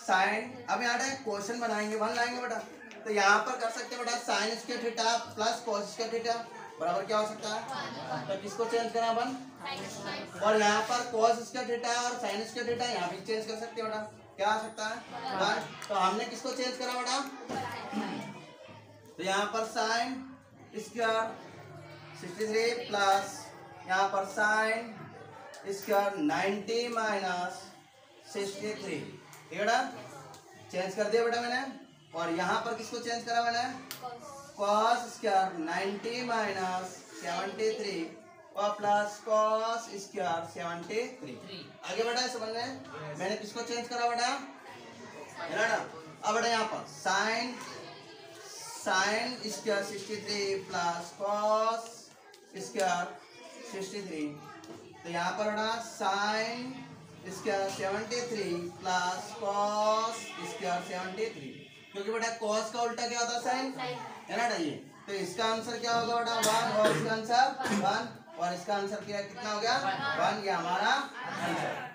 Sign, अब यहाँ पे क्वेश्चन बनाएंगे 1 लाएंगे बेटा, तो यहाँ पर कर सकते हैं बेटा sine square theta plus cos square theta बराबर क्या हो सकता है, तो किसको चेंज करना 1, और यहाँ पर कॉस स्क्वायर थीटा और साइन स्क्वायर थीटा यहाँ भी चेंज कर सकते हैं बेटा, क्या आ सकता है 1, तो हमने किसको चेंज करा बेटा, तो यहाँ पर साइन स्क्वायर 63 प्लस यहाँ पर साइन स्क्वायर 90 माइनस 63, ठीक है बेटा, चेंज कर दिया बेटा मैंने, और यहाँ पर किसको चेंज करा मैंने, कॉस स्क्वायर 90 माइनस 73 और प्लस कॉस स्क्वायर 73, आगे बेटा समझने, मैंने किसको चेंज करा बेटा, अब बेटा यहाँ पर sine square 63 plus cos square 63, तो यहाँ पर बेटा sine square 73 plus cos square 73, क्योंकि बेटा कॉस का उल्टा क्या होता है साइन, है ना ये, तो इसका आंसर क्या होगा बेटा 1, और इसका आंसर 1, और इसका आंसर क्या कितना हो गया 1, ये हमारा आंसर।